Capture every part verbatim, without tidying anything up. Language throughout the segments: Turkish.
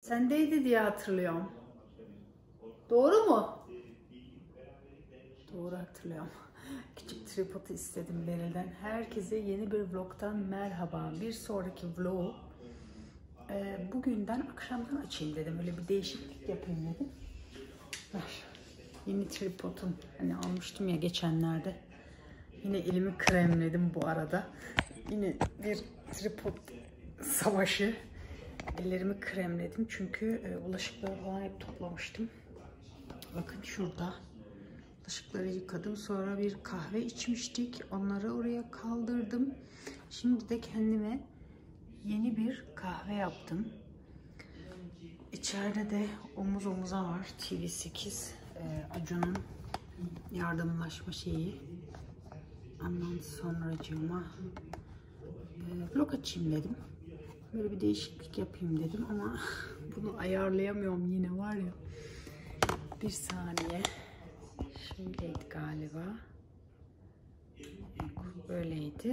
Sendeydi diye hatırlıyorum. Doğru mu? Doğru hatırlıyorum. Küçük tripodu istedim Beril'den. Herkese yeni bir vlogtan merhaba. Bir sonraki vlog e, bugünden akşamdan açayım dedim. Öyle bir değişiklik yapayım dedim. Ver. Yeni tripodum. Hani almıştım ya geçenlerde. Yine elimi kremledim bu arada. Yine bir tripod savaşı. Ellerimi kremledim çünkü e, bulaşıkları falan hep toplamıştım. Bakın şurada. Bulaşıkları yıkadım. Sonra bir kahve içmiştik. Onları oraya kaldırdım. Şimdi de kendime yeni bir kahve yaptım. İçeride de omuz omuza var. T V sekiz e, Acun'un yardımlaşma şeyi. Ondan sonracığıma e, vlog açayım dedim. Böyle bir değişiklik yapayım dedim ama bunu ayarlayamıyorum yine var ya. Bir saniye. Şöyleydi galiba. Böyleydi.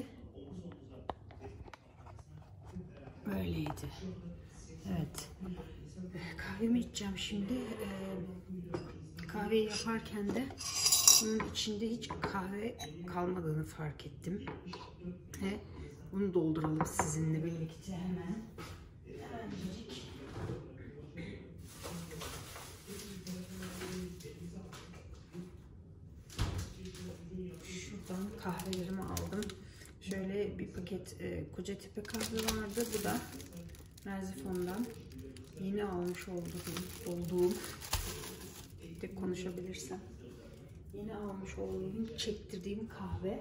Böyleydi. Evet. Kahvemi içeceğim şimdi. Ee, kahveyi yaparken de bunun içinde hiç kahve kalmadığını fark ettim. Ve bunu dolduralım sizinle birlikte hemen. Hemencik. Şuradan kahvelerimi aldım. Şöyle bir paket e, koca tipi kahve vardı. Bu da Merzifon'dan yeni almış olduğum, olduğum de konuşabilirsem yeni almış olduğum çektirdiğim kahve.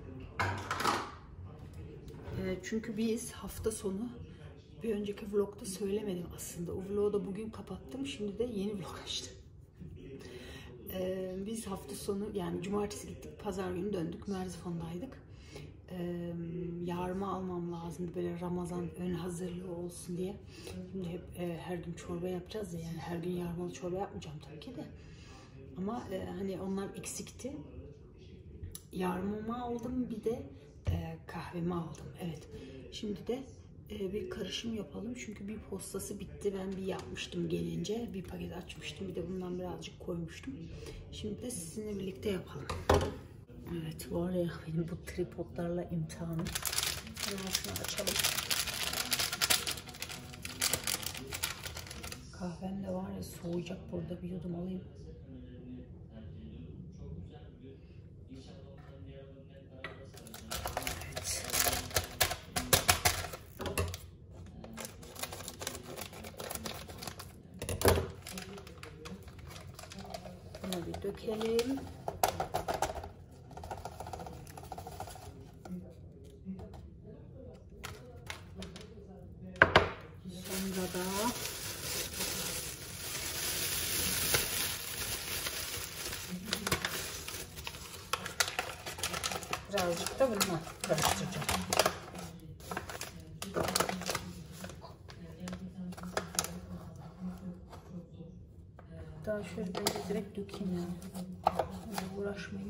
E, çünkü biz hafta sonu bir önceki vlogda söylemedim aslında. O vlogu da bugün kapattım. Şimdi de yeni vlog açtım. Ee, biz hafta sonu yani cumartesi gittik, pazar günü döndük, Merzifon'daydık. Ee, yarma almam lazımdı böyle Ramazan ön hazırlığı olsun diye. Şimdi hep e, her gün çorba yapacağız ya, yani her gün yarmalı çorba yapmayacağım tabii ki de. Ama e, hani onlar eksikti. Yarmamı aldım, bir de e, kahvemi aldım. Evet. Şimdi de e, bir karışım yapalım çünkü bir postası bitti. Ben bir yapmıştım gelince, bir paket açmıştım, bir de bundan birazcık koymuştum. Şimdi de sizinle birlikte yapalım. Evet, var ya benim bu tripodlarla imtihanım. Hemen şunu açalım. Kahvem de var ya, soğuyacak, burada bir yudum alayım. Bunu bir dökelim. Sonra da birazcık da bununla karıştıracağım. Daha şöyle bence direkt dökeyim yani. Öyle uğraşmayayım.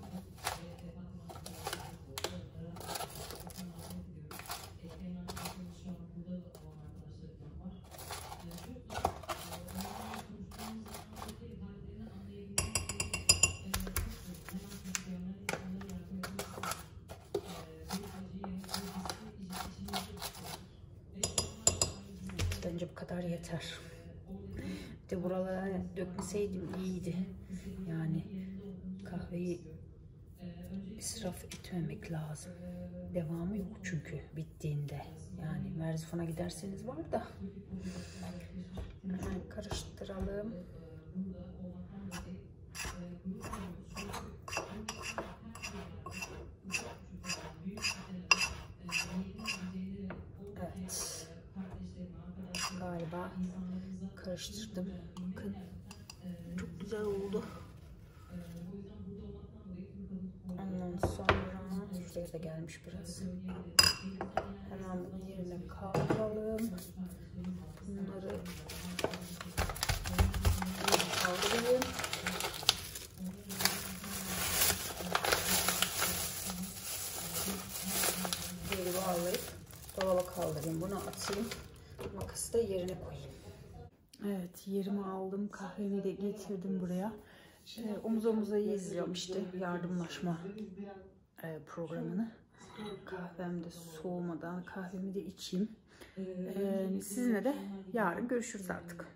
Bence bu kadar yeter. Bir de buralara dökmeseydim iyiydi. Yani kahveyi israf etmemek lazım. Devamı yok çünkü bittiğinde. Yani Merzifon'a giderseniz var da. Hemen karıştıralım. Evet. Galiba karıştırdım. Bakın. Çok güzel oldu. Ondan sonra şuraya da gelmiş biraz. Hemen bunu yerine kaldıralım. Bunları kaldırayım. Geri bağlayıp dolaba kaldırayım. Bunu atayım. Makası da yerine koyayım. Evet, yerimi aldım, kahvemi de getirdim buraya. Ee, omuz omuza izliyorum işte yardımlaşma e, programını. Kahvem de soğumadan kahvemi de içeyim. Ee, sizinle de yarın görüşürüz artık.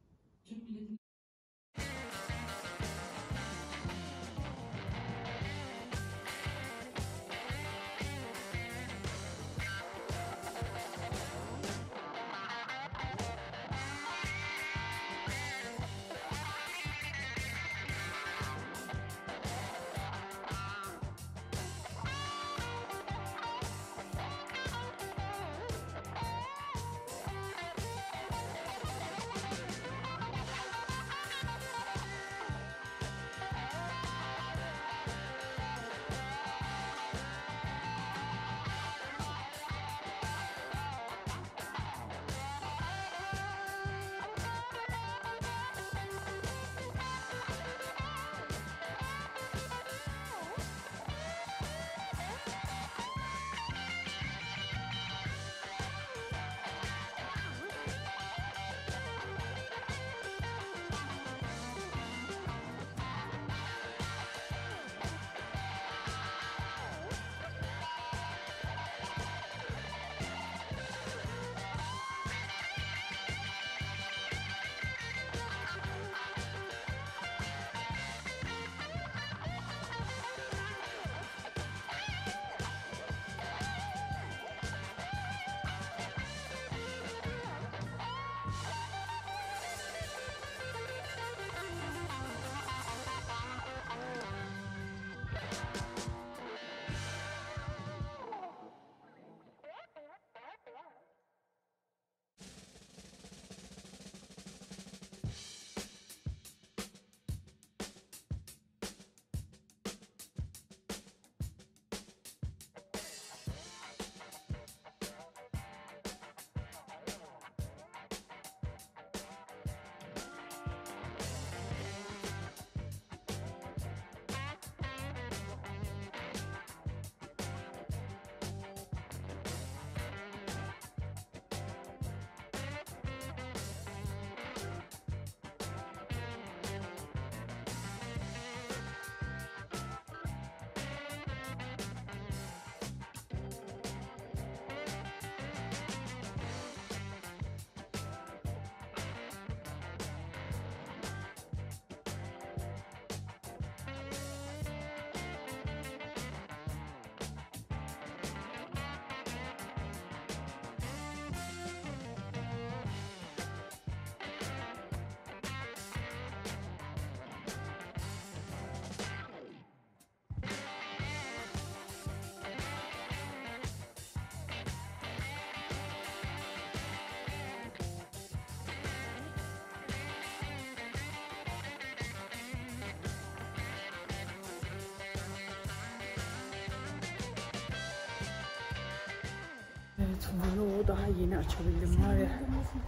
Evet, vlogu daha yeni açabildim var ya.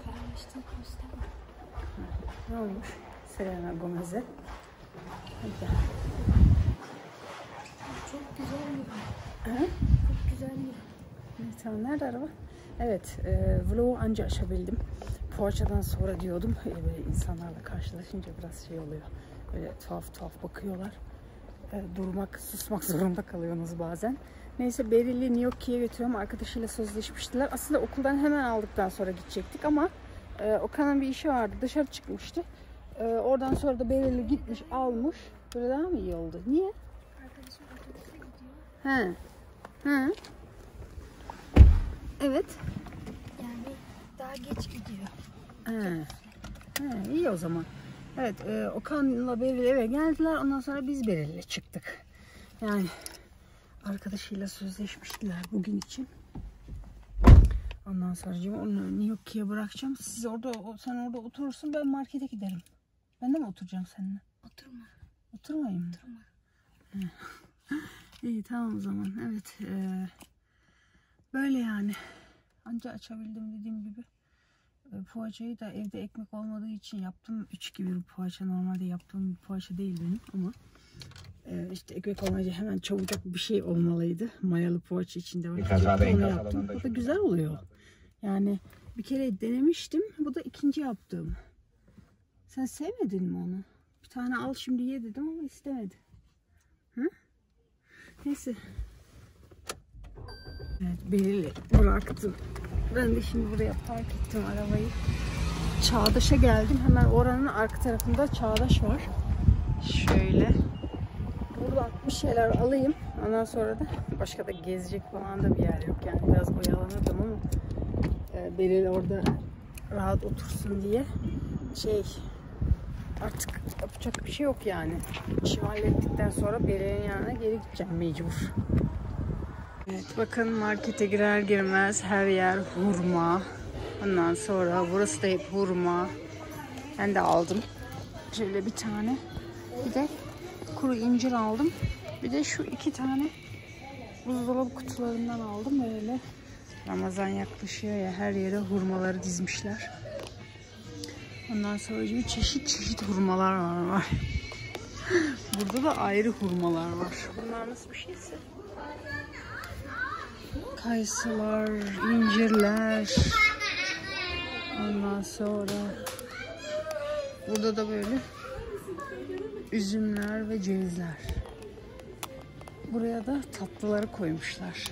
Ne olmuş? Selena Gomez'e. Çok güzel bir. He? Çok güzel bir. Evet, tamam. Nerede araba? Evet, e, vlogu anca açabildim. Poğaçadan sonra diyordum. E, böyle insanlarla karşılaşınca biraz şey oluyor. Böyle tuhaf tuhaf bakıyorlar. E, durmak, susmak zorunda kalıyorsunuz bazen. Neyse, Beril'i New York'a götürüyorum. Arkadaşıyla sözleşmiştiler. Aslında okuldan hemen aldıktan sonra gidecektik ama e, Okan'ın bir işi vardı. Dışarı çıkmıştı. E, oradan sonra da Beril'i gitmiş, almış. Böyle daha mı iyi oldu? Niye? Arkadaşım otobüse gidiyor. He. He. Evet. Yani daha geç gidiyor. He. He, iyi o zaman. Evet, e, Okan'la Beril eve geldiler. Ondan sonra biz Beril'le çıktık. Yani arkadaşıyla sözleşmiştiler bugün için. Ondan sonra onu New York'a bırakacağım. Siz orada, sen orada oturursun, ben markete giderim. Ben de mi oturacağım seninle? Oturma. Oturmayayım mı? Oturma. İyi, tamam o zaman. Evet. E, böyle yani. Anca açabildim dediğim gibi. E, poğaçayı da evde ekmek olmadığı için yaptım. Üç gibi bir poğaça. Normalde yaptığım bir poğaça değil benim ama e, işte ekmek olmayınca hemen çabucak bir şey olmalıydı. Mayalı poğaça içinde var. Onu yaptım. Bu da güzel oluyor. Yani bir kere denemiştim. Bu da ikinci yaptığım. Sen sevmedin mi onu? Bir tane al şimdi ye dedim ama istemedi. Hı? Neyse. Evet, Beril'i bıraktım. Ben de şimdi buraya park ettim arabayı. Çağdaş'a geldim. Hemen oranın arka tarafında Çağdaş var. Şöyle. Buradan bir şeyler alayım. Ondan sonra da başka da gezecek falan da bir yer yok. Yani biraz oyalanırdım ama e, Beril orada rahat otursun diye şey artık yapacak bir şey yok yani. İşimi hallettikten sonra Beril'in yanına geri gideceğim mecbur. Evet, bakın markete girer girmez her yer hurma. Ondan sonra burası da hep hurma. Ben de aldım. Şöyle bir tane. Bir de kuru incir aldım. Bir de şu iki tane buzdolabı kutularından aldım. Böyle Ramazan yaklaşıyor ya, her yere hurmaları dizmişler. Ondan sonra bir çeşit çeşit hurmalar var. var. Burada da ayrı hurmalar var. Bunlar nasıl bir şeyse. Kayısılar, incirler. Ondan sonra burada da böyle üzümler ve cevizler. Buraya da tatlıları koymuşlar.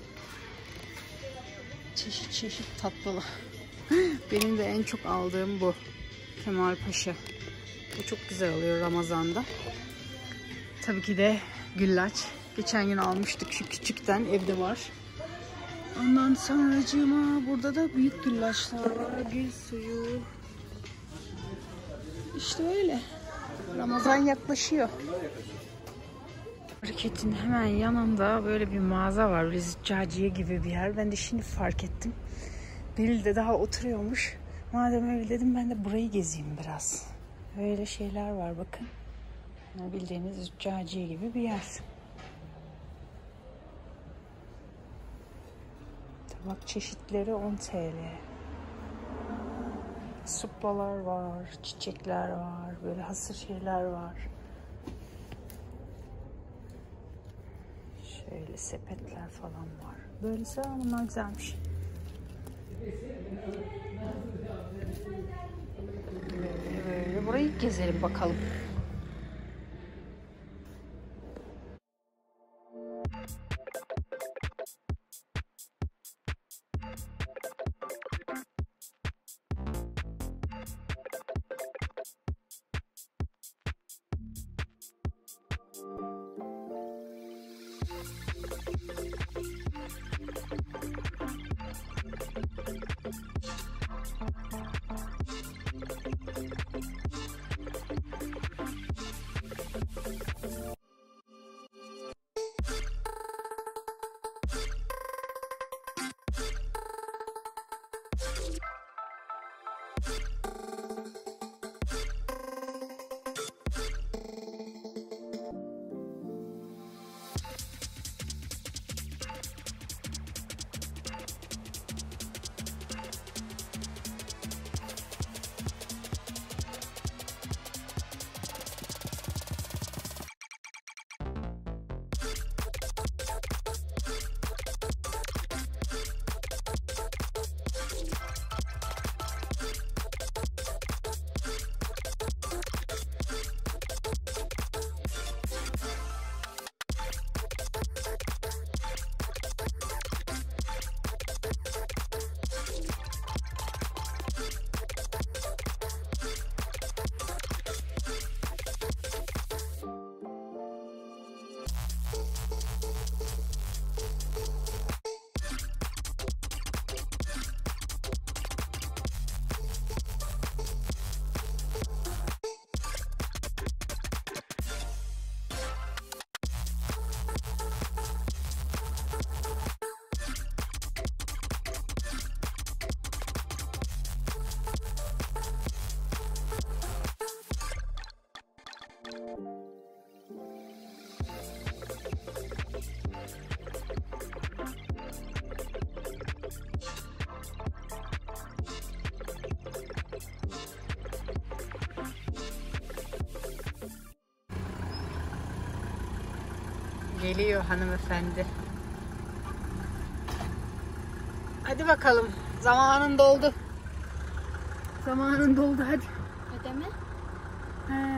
Çeşit çeşit tatlılar. Benim de en çok aldığım bu. Kemalpaşa. Bu çok güzel oluyor Ramazan'da. Tabii ki de güllaç. Geçen gün almıştık şu küçükten, evde var. Ondan sonracığıma burada da büyük güllaçlar var. Gül suyu. İşte öyle. Ramazan yaklaşıyor. Marketin hemen yanında böyle bir mağaza var. Bir züccaciye gibi bir yer. Ben de şimdi fark ettim. Beril de daha oturuyormuş. Madem öyle dedim, ben de burayı gezeyim biraz. Öyle şeyler var bakın. Bildiğiniz züccaciye gibi bir yer. Tabak çeşitleri on TL. Suplalar var, çiçekler var, böyle hasır şeyler var. Şöyle sepetler falan var. Böylesi ama bunlar güzelmiş. Böyle böyle burayı gezelim bakalım. Geliyor hanımefendi. Hadi bakalım. Zamanın doldu. Zamanın doldu hadi. Ödeme?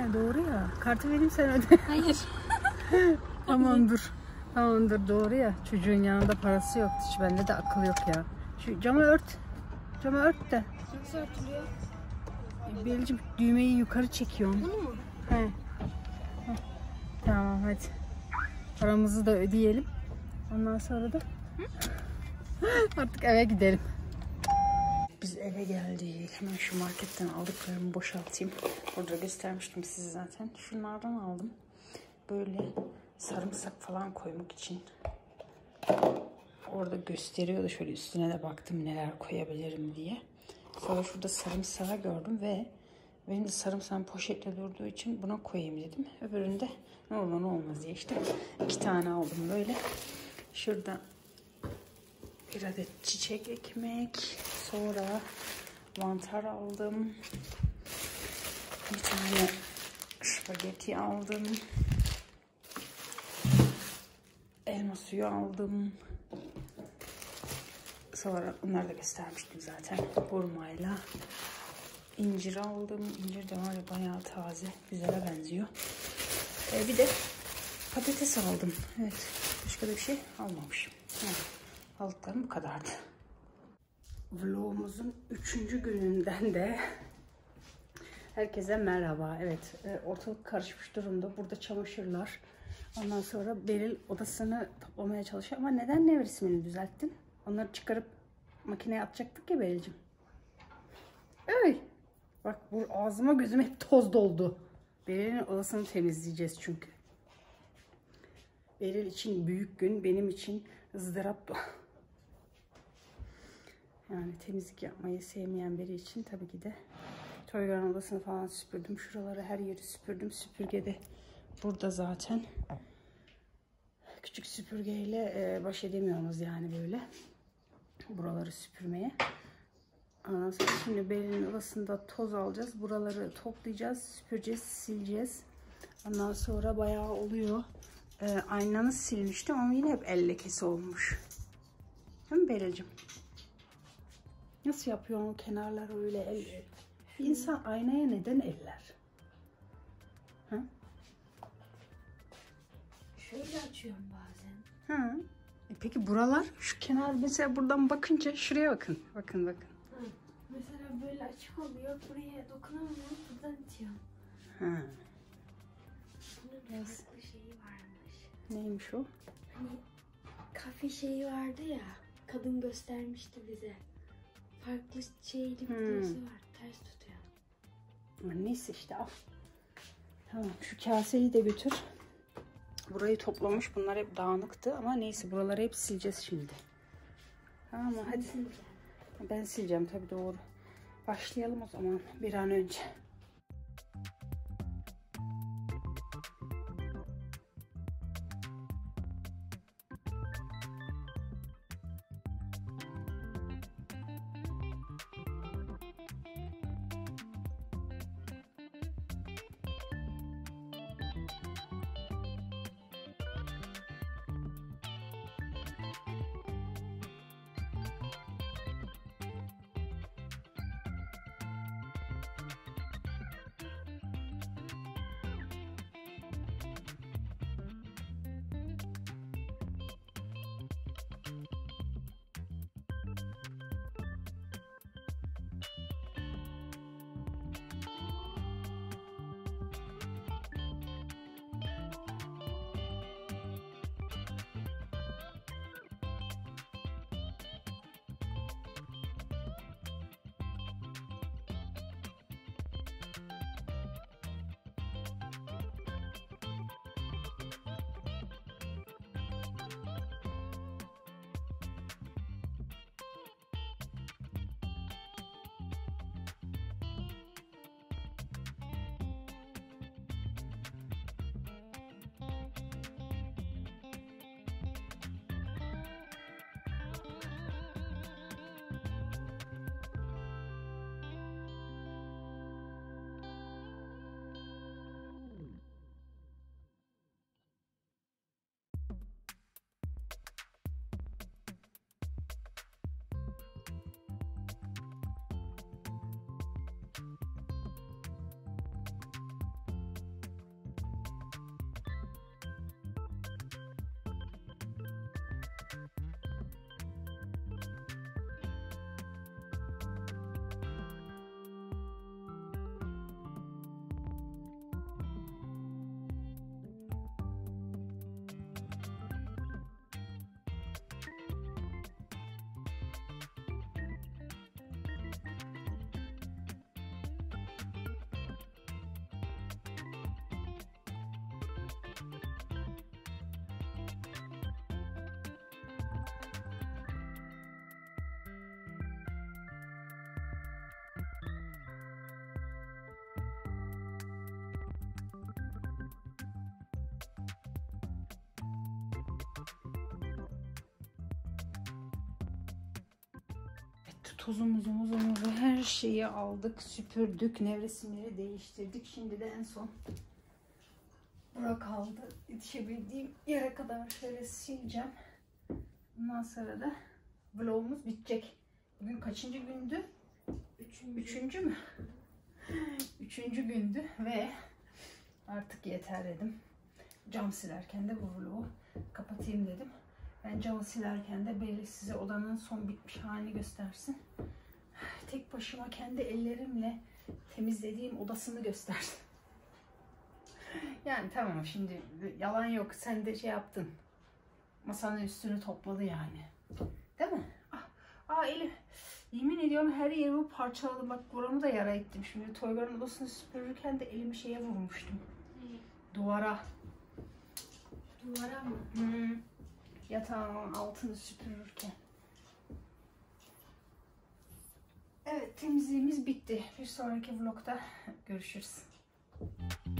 ya, doğru ya. Kartı vereyim sen öde. Hayır. Tamam dur. Tamam dur, doğru ya. Çocuğun yanında parası yok. Hiç bende de akıl yok ya. Şu camı ört. Camı ört de. Nasıl örtülüyor? Beril'cim düğmeyi yukarı çekiyorum. Bunu mu? He. Heh. Tamam hadi. Paramızı da ödeyelim. Ondan sonra da artık eve gidelim. Biz eve geldik. Hemen şu marketten aldıklarımı boşaltayım. Burada göstermiştim size zaten. Şunlardan aldım. Böyle sarımsak falan koymak için. Orada gösteriyordu. Şöyle üstüne de baktım neler koyabilirim diye. Sonra şurada sarımsağı gördüm ve benim de sarımsağım poşetle durduğu için buna koyayım dedim. Öbüründe ne olur ne olmaz diye işte iki tane aldım böyle. Şurada bir adet çiçek ekmek. Sonra mantar aldım. Bir tane spagetti aldım. Elma suyu aldım. Sonra bunları da göstermiştim zaten. Hurmayla. İncir aldım. İncir de var ya, bayağı taze. Güzele benziyor. Ee, bir de patates aldım. Evet. Başka da bir şey almamışım. Yani, aldıklarım bu kadardı. Vlogumuzun üçüncü gününden de herkese merhaba. Evet, ortalık karışmış durumda. Burada çamaşırlar. Ondan sonra Beril odasını toplamaya çalışıyor. Ama neden nevresimini düzelttin? Onları çıkarıp makineye atacaktık ya Beril'cim. Ey! Bak bu ağzıma gözüme hep toz doldu. Beril'in odasını temizleyeceğiz çünkü. Beril için büyük gün, benim için ızdırap. Yani temizlik yapmayı sevmeyen biri için tabii ki de. Toygar'ın odasını falan süpürdüm. Şuraları, her yeri süpürdüm. Süpürge de burada zaten. Küçük süpürgeyle baş edemiyoruz yani böyle. Buraları süpürmeye. Ondan sonra şimdi Beril'in odasında toz alacağız. Buraları toplayacağız, süpüreceğiz, sileceğiz. Ondan sonra bayağı oluyor. Ee, aynanı silmiştim ama yine hep el lekesi olmuş. Değil mi Beril'cim? Nasıl yapıyorsun kenarlar öyle el el? Bir insan aynaya neden eller? Ha? Şöyle açıyorum bazen. Ha. E peki buralar, şu kenar mesela buradan bakınca şuraya bakın. Bakın bakın. Hı. Mesela böyle açık oluyor. Buraya dokunamıyorum. Buradan itiyorum. Ha. Bunun farklı şeyi varmış. Neymiş o? Hani kafe şeyi vardı ya. Kadın göstermişti bize. Farklı şeyli bir Hmm. burası var. Ters tutuyor. Ama neyse işte al. Tamam, şu kaseyi de götür. Burayı toplamış. Bunlar hep dağınıktı ama neyse, buraları hep sileceğiz şimdi. Tamam mı? Hadi. Sileceğim. Ben sileceğim tabii, doğru. Başlayalım o zaman bir an önce. tozumuzu, muzumuzu, her şeyi aldık, süpürdük, nevresimleri değiştirdik. Şimdi de en son bura kaldı. Yetişebildiğim yere kadar şöyle sileceğim. Bundan sonra da vlogumuz bitecek. Bugün kaçıncı gündü? Üçüncü, Üçüncü mü? Üçüncü gündü ve artık yeter dedim. Cam silerken de bu vlogu kapatayım dedim. Ben camı silerken de belli size odanın son bitmiş halini göstersin. Tek başıma kendi ellerimle temizlediğim odasını gösterdim. Yani tamam, şimdi yalan yok, sen de şey yaptın. Masanın üstünü topladı yani. Değil mi? Ah, ah Elif. Yemin ediyorum her yerimi parçaladım. Bak buramı da yara ettim. Şimdi Toygar'ın odasını süpürürken de elimi şeye vurmuştum. Duvara. Duvara mı? Hmm. Yatağın altını süpürürken. Evet, temizliğimiz bitti. Bir sonraki vlogda görüşürüz.